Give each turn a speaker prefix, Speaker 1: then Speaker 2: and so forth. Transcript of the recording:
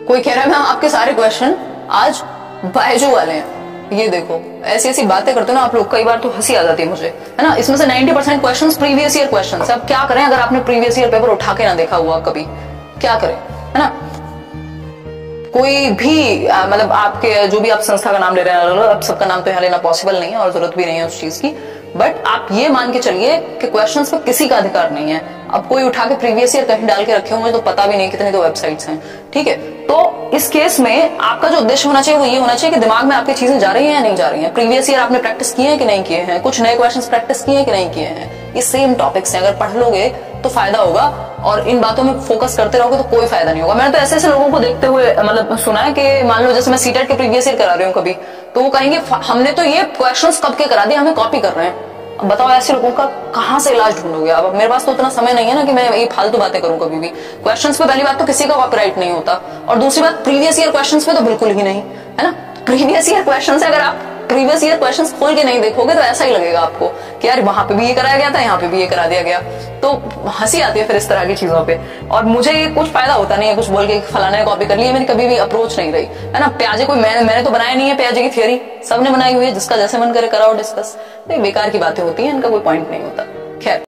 Speaker 1: कोई कह रहा है मैम आपके सारे क्वेश्चन आज बायजू वाले हैं। ये देखो ऐसी ऐसी बातें करते हो ना आप लोग, कई बार तो हंसी आ जाती है मुझे, है ना। इसमें से 90% क्वेश्चंस प्रीवियस ईयर क्वेश्चंस है। अब क्या करें अगर आपने प्रीवियस ईयर पेपर उठा के ना देखा हुआ कभी, क्या करें, है ना। कोई भी मतलब आपके जो भी आप संस्था का नाम ले रहे हैं, अब सबका नाम तो यहाँ लेना पॉसिबल नहीं है और जरूरत भी नहीं है उस चीज की, बट आप ये मान के चलिए कि क्वेश्चंस पे किसी का अधिकार नहीं है। अब कोई उठा के प्रीवियस ईयर कहीं डाल के रखे होंगे तो पता भी नहीं कितनी तो वेबसाइट्स हैं, ठीक है। तो इस केस में आपका जो उद्देश्य होना चाहिए वो ये होना चाहिए कि दिमाग में आपकी चीजें जा रही हैं या नहीं जा रही हैं, प्रीवियस ईयर आपने प्रैक्टिस किए हैं कि नहीं किए हैं, कुछ नए क्वेश्चंस प्रैक्टिस किए हैं कि नहीं किए हैं। ये सेम टॉपिक्स हैं, अगर पढ़ लोगे तो फायदा होगा और इन बातों में फोकस करते रहोगे तो कोई फायदा नहीं होगा। मैंने तो ऐसे ऐसे लोगों को देखते हुए मतलब सुना है कि मान लो जैसे मैं सीटेट के प्रीवियस ईयर करा रही हूँ कभी, तो वो कहेंगे हमने तो ये क्वेश्चंस कब के करा दिए, हमें कॉपी कर रहे हैं। अब बताओ ऐसे लोगों का कहां से इलाज ढूंढोगे। अब मेरे पास तो उतना समय नहीं है ना कि मैं ये फालतू बातें करूं कभी भी। क्वेश्चंस पे पहली बात तो किसी का कॉपीराइट नहीं होता और दूसरी बात प्रीवियस ईयर क्वेश्चंस पे तो बिल्कुल ही नहीं, है ना। प्रीवियस ईयर क्वेश्चंस अगर आप प्रीवियस ईयर क्वेश्चंस खोल के नहीं देखोगे तो ऐसा ही लगेगा आपको कि यार वहां पे भी ये कराया गया था, यहाँ पे भी ये करा दिया गया, तो हंसी आती है फिर इस तरह की चीजों पे। और मुझे ये कुछ फायदा होता नहीं है कुछ बोल के फलाने ने कॉपी कर लिया, मेरी कभी भी अप्रोच नहीं रही, है ना। प्याजे कोई मैंने तो बनाया नहीं है, प्याजे की थ्योरी सबने बनाई हुई है, जिसका जैसे मन करे कराओ डिस्कस। बेकार की बातें होती है, इनका कोई पॉइंट नहीं होता।